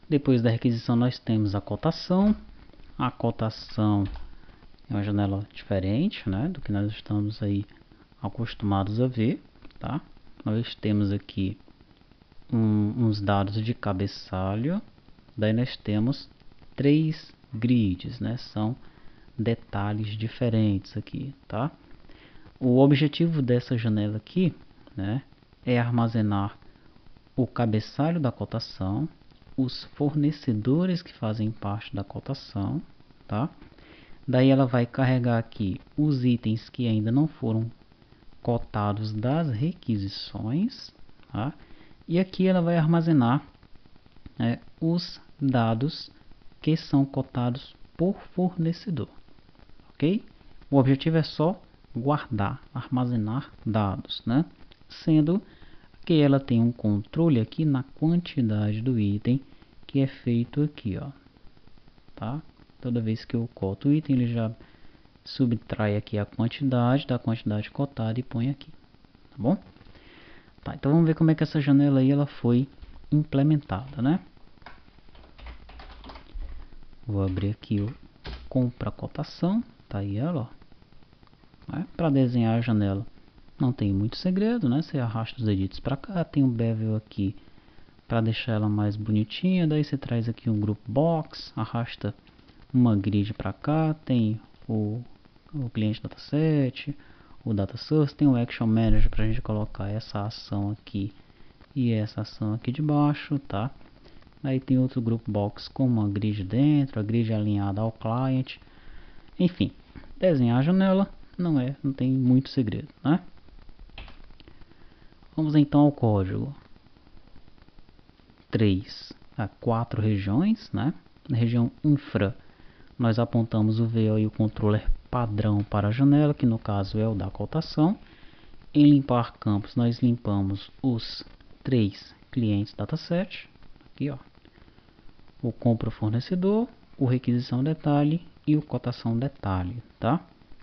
Depois da requisição nós temos a cotação. A cotação é uma janela diferente, né, do que nós estamos aí acostumados a ver, tá? Nós temos aqui uns dados de cabeçalho. Daí nós temos 3 grids, né? São detalhes diferentes aqui, tá? O objetivo dessa janela aqui, né, é armazenar o cabeçalho da cotação, os fornecedores que fazem parte da cotação, tá? Daí ela vai carregar aqui os itens que ainda não foram cotados das requisições, tá? E aqui ela vai armazenar os dados que são cotados por fornecedor, ok? O objetivo é só guardar, armazenar dados, né? Sendo que ela tem um controle aqui na quantidade do item que é feito aqui, ó, tá? Toda vez que eu coto o item, ele já subtrai aqui a quantidade da quantidade cotada e põe aqui, tá bom? Tá, então vamos ver como é que essa janela aí ela foi implementada, né? Vou abrir aqui o compra cotação, tá aí ela, ó. Para desenhar a janela não tem muito segredo, né? Você arrasta os edits para cá, tem um bevel aqui para deixar ela mais bonitinha. Daí você traz aqui um group box, arrasta uma grid para cá, tem o cliente dataset, o data source, tem o action manager para a gente colocar essa ação aqui e essa ação aqui de baixo, tá? Aí tem outro group box com uma grid dentro, a grid alinhada ao client. Enfim, desenhar a janela não tem muito segredo, né? Vamos então ao código. 3 a 4 regiões, né? Na região infra, nós apontamos o VO e o controller padrão para a janela, que no caso é o da cotação. Em limpar campos, nós limpamos os 3 clientes dataset, aqui ó, o compra fornecedor, o requisição detalhe e o cotação detalhe, tá?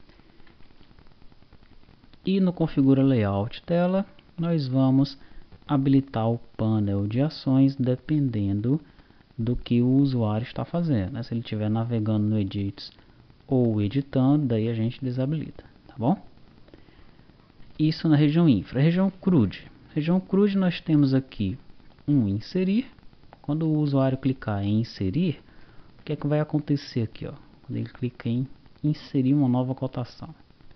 E no configura layout tela, nós vamos habilitar o painel de ações dependendo do que o usuário está fazendo, né? Se ele estiver navegando no edits ou editando, daí a gente desabilita, tá bom? Isso na região infra. Região CRUD. Região CRUD nós temos aqui um inserir. Quando o usuário clicar em inserir, o que é que vai acontecer aqui, ó? Quando ele clica em inserir uma nova cotação.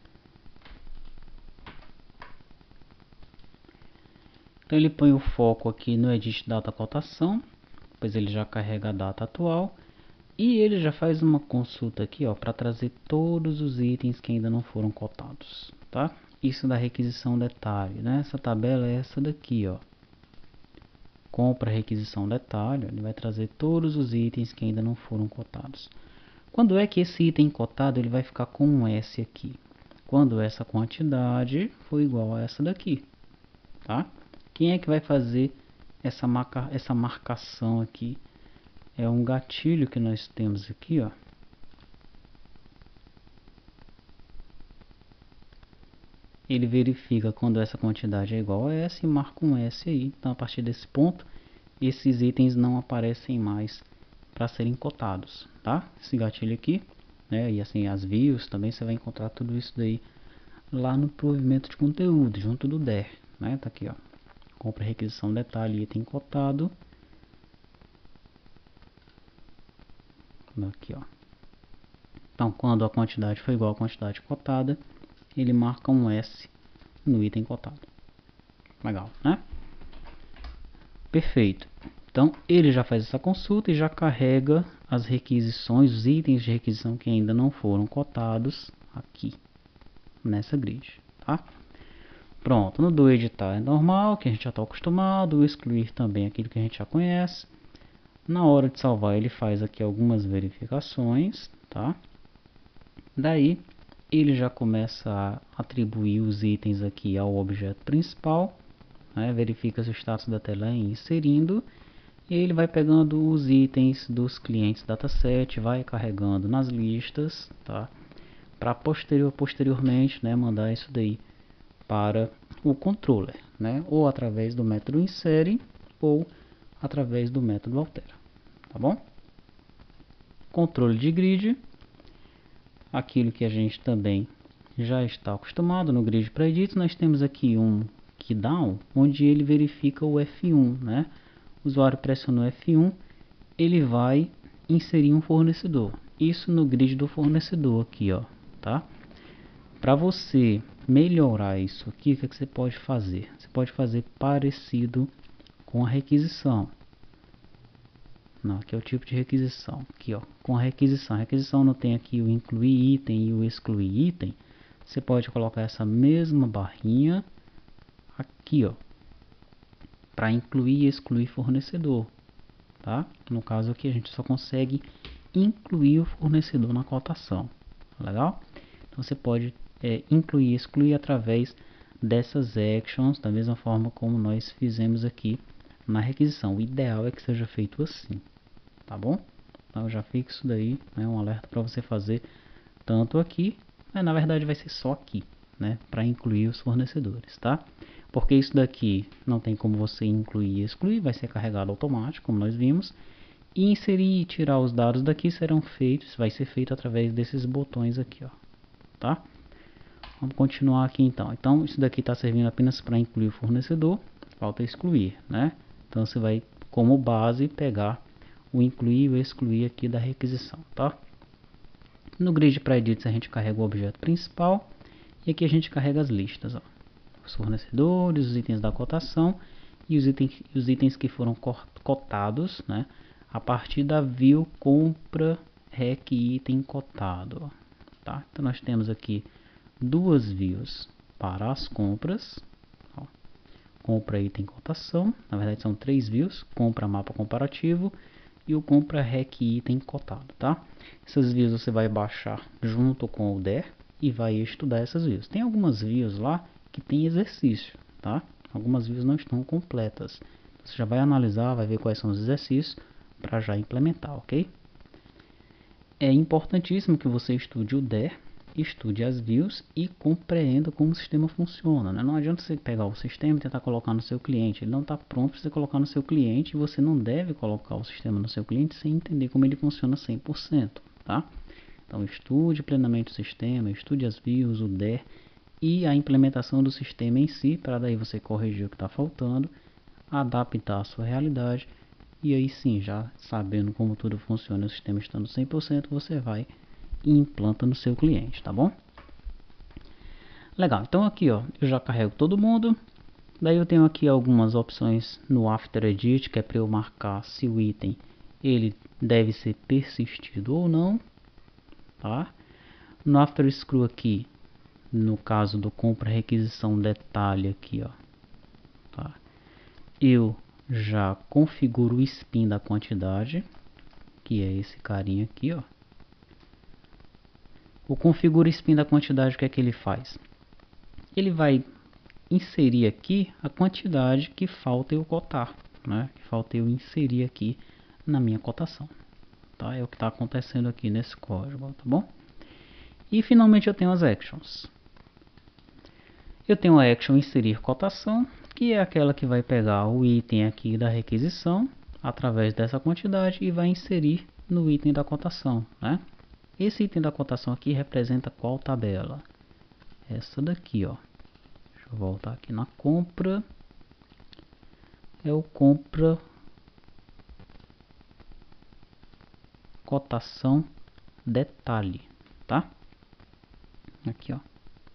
Então ele põe o foco aqui no edit data cotação, depois ele já carrega a data atual e ele já faz uma consulta aqui, ó, para trazer todos os itens que ainda não foram cotados, tá? Isso da requisição detalhe, né? Essa tabela é essa daqui, ó. Compra requisição detalhe, ele vai trazer todos os itens que ainda não foram cotados. Quando é que esse item cotado ele vai ficar com um S aqui? Quando essa quantidade for igual a essa daqui, tá? Quem é que vai fazer essa marcação aqui? É um gatilho que nós temos aqui, ó. Ele verifica quando essa quantidade é igual a S e marca um S aí. Então, a partir desse ponto, esses itens não aparecem mais para serem cotados, tá? Esse gatilho aqui, né? E assim, as views também você vai encontrar tudo isso daí lá no provimento de conteúdo, junto do DER, né? Tá aqui, ó. Compra, requisição, detalhe, item cotado. Aqui, ó. Então, quando a quantidade for igual à quantidade cotada, ele marca um S no item cotado. Legal, né? Perfeito. Então, ele já faz essa consulta e já carrega as requisições, os itens de requisição que ainda não foram cotados aqui, nessa grid, tá? Pronto, no do editar é normal, que a gente já está acostumado, o excluir também aquilo que a gente já conhece. Na hora de salvar ele faz aqui algumas verificações, tá? Daí ele já começa a atribuir os itens aqui ao objeto principal, né? Verifica se o status da tela é inserindo, e ele vai pegando os itens dos clientes dataset, vai carregando nas listas, tá? Para posteriormente, né, mandar isso daí para o controller, né? Ou através do método insere ou através do método altera, tá bom? Controle de grid, aquilo que a gente também já está acostumado no grid pré-dito. Nós temos aqui um keydown, onde ele verifica o F1, né? O usuário pressionou F1, ele vai inserir um fornecedor. Isso no grid do fornecedor aqui, ó, tá? Para você melhorar isso aqui, o que você pode fazer? Você pode fazer parecido com a requisição. Não, aqui é o tipo de requisição. Aqui, ó, com a requisição. A requisição não tem aqui o incluir item e o excluir item. Você pode colocar essa mesma barrinha aqui, ó, para incluir e excluir fornecedor, tá? No caso aqui a gente só consegue incluir o fornecedor na cotação, legal? Então você pode incluir e excluir através dessas actions, da mesma forma como nós fizemos aqui na requisição. O ideal é que seja feito assim, tá bom? Então eu já fixo daí, né, um alerta para você fazer tanto aqui, mas na verdade vai ser só aqui, né, para incluir os fornecedores, tá? Porque isso daqui não tem como você incluir e excluir, vai ser carregado automático, como nós vimos. E inserir e tirar os dados daqui serão feitos, vai ser feito através desses botões aqui, ó, tá? Vamos continuar aqui então. Então isso daqui está servindo apenas para incluir o fornecedor, falta excluir, né? Então você vai como base pegar o incluir e o excluir aqui da requisição, tá? No grid pré-edits a gente carrega o objeto principal e aqui a gente carrega as listas, ó. Os fornecedores, os itens da cotação e os itens que foram cotados, né, a partir da view compra rec item cotado, ó, tá? Então nós temos aqui duas views para as compras, ó, compra item cotação, na verdade são três views, compra mapa comparativo e o compra rec item cotado, tá? Essas views você vai baixar junto com o DER e vai estudar essas views. Tem algumas views lá que tem exercício, tá? Algumas views não estão completas. Você já vai analisar, vai ver quais são os exercícios para já implementar, ok? É importantíssimo que você estude o DER, estude as views e compreenda como o sistema funciona, né? Não adianta você pegar o sistema e tentar colocar no seu cliente. Ele não está pronto para você colocar no seu cliente e você não deve colocar o sistema no seu cliente sem entender como ele funciona 100%, tá? Então estude plenamente o sistema, estude as views, o DER e a implementação do sistema em si, para daí você corrigir o que está faltando, adaptar a sua realidade e aí sim, já sabendo como tudo funciona, o sistema estando 100%, você vai e implanta no seu cliente, tá bom? Legal, então aqui ó, eu já carrego todo mundo, daí eu tenho aqui algumas opções no After Edit, que é para eu marcar se o item ele deve ser persistido ou não, tá? No After Screw aqui, no caso do compra requisição detalhe aqui, ó, tá? Eu já configuro o spin da quantidade, que é esse carinha aqui, ó. O configura spin da quantidade, o que é que ele faz? Ele vai inserir aqui a quantidade que falta eu cotar, né? Que falta eu inserir aqui na minha cotação, tá? É o que está acontecendo aqui nesse código, tá bom? E finalmente eu tenho as actions. Eu tenho a action inserir cotação, que é aquela que vai pegar o item aqui da requisição através dessa quantidade e vai inserir no item da cotação, né? Esse item da cotação aqui representa qual tabela? Essa daqui, ó. Deixa eu voltar aqui na compra. É o compra cotação detalhe, tá? Aqui, ó.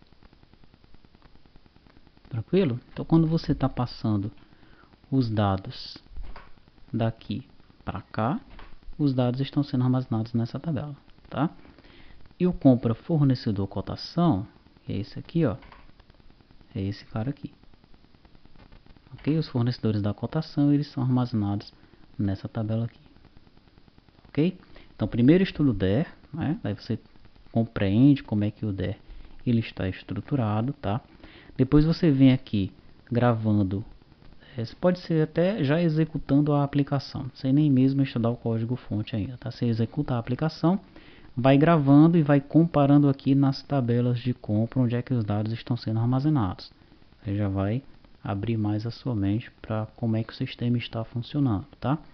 Tranquilo? Então quando você está passando os dados daqui para cá, os dados estão sendo armazenados nessa tabela, tá? E o compra fornecedor cotação, que é esse aqui, ó, é esse cara aqui. Ok? Os fornecedores da cotação, eles são armazenados nessa tabela aqui. Ok? Então primeiro estuda o DER, né? Aí você compreende como é que o DER ele está estruturado, tá? Depois você vem aqui gravando, você pode ser até já executando a aplicação, sem nem mesmo estudar o código fonte ainda, tá? Você executa a aplicação, vai gravando e vai comparando aqui nas tabelas de compra onde é que os dados estão sendo armazenados. Você já vai abrir mais a sua mente para como é que o sistema está funcionando, tá?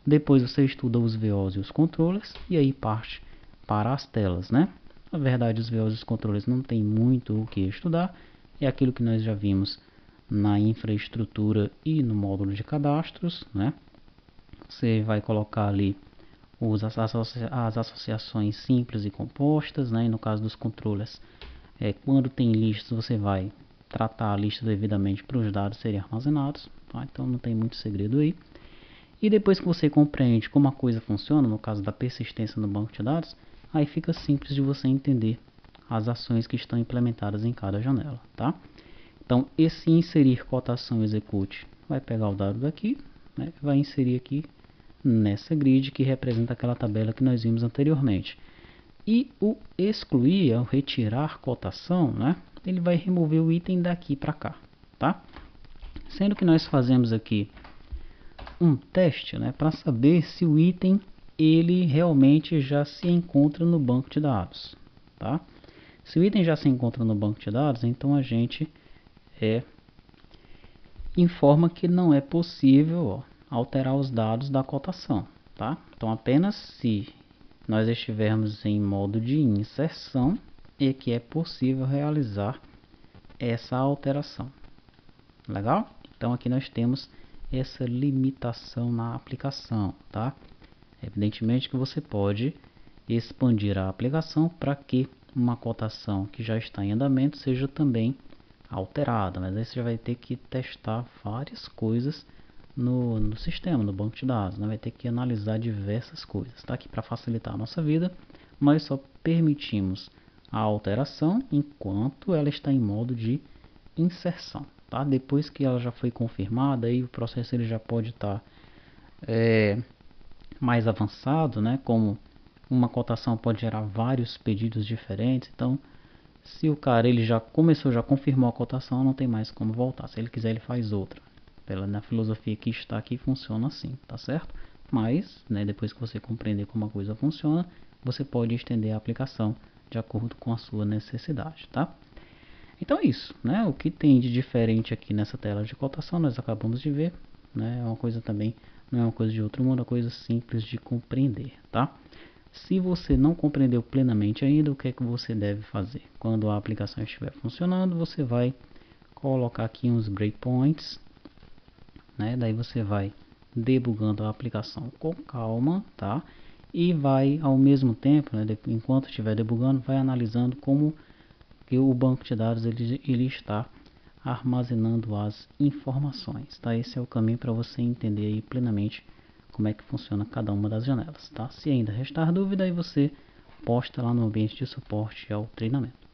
Depois você estuda os VOs e os controllers e aí parte para as telas, né? Na verdade, os VOs e os controllers não tem muito o que estudar, é aquilo que nós já vimos na infraestrutura e no módulo de cadastros, né? Você vai colocar ali as associações simples e compostas, né? E no caso dos controllers, quando tem listas, você vai tratar a lista devidamente para os dados serem armazenados, tá? Então não tem muito segredo aí. E depois que você compreende como a coisa funciona, no caso da persistência no banco de dados, aí fica simples de você entender as ações que estão implementadas em cada janela, tá? Então, esse inserir cotação execute vai pegar o dado daqui, né, vai inserir aqui nessa grid que representa aquela tabela que nós vimos anteriormente. E o excluir, ao retirar cotação, né, ele vai remover o item daqui para cá, tá? Sendo que nós fazemos aqui um teste, né, para saber se o item ele realmente já se encontra no banco de dados, tá? Se o item já se encontra no banco de dados, então a gente informa que não é possível alterar os dados da cotação, tá? Então apenas se nós estivermos em modo de inserção é que é possível realizar essa alteração. Legal? Então aqui nós temos essa limitação na aplicação, tá? Evidentemente que você pode expandir a aplicação para que uma cotação que já está em andamento seja também alterada, mas aí você já vai ter que testar várias coisas no sistema, no banco de dados, né? Vai ter que analisar diversas coisas, tá? Aqui para facilitar a nossa vida, nós só permitimos a alteração enquanto ela está em modo de inserção, tá? Depois que ela já foi confirmada, aí o processo ele já pode estar mais avançado, né? Como uma cotação pode gerar vários pedidos diferentes, então se o cara ele já começou, já confirmou a cotação, não tem mais como voltar. Se ele quiser, ele faz outra. Na filosofia que está aqui, funciona assim, tá certo? Mas, né, depois que você compreender como a coisa funciona, você pode estender a aplicação de acordo com a sua necessidade, tá? Então é isso, né? O que tem de diferente aqui nessa tela de cotação, nós acabamos de ver, né? É uma coisa também, não é uma coisa de outro mundo, é uma coisa simples de compreender, tá? Se você não compreendeu plenamente ainda, o que é que você deve fazer? Quando a aplicação estiver funcionando, você vai colocar aqui uns breakpoints, né? Daí você vai debugando a aplicação com calma, tá? E vai ao mesmo tempo, né, enquanto estiver debugando, vai analisando como que o banco de dados ele está armazenando as informações, tá? Esse é o caminho para você entender aí plenamente como é que funciona cada uma das janelas, tá? Se ainda restar dúvida, aí você posta lá no ambiente de suporte ao treinamento.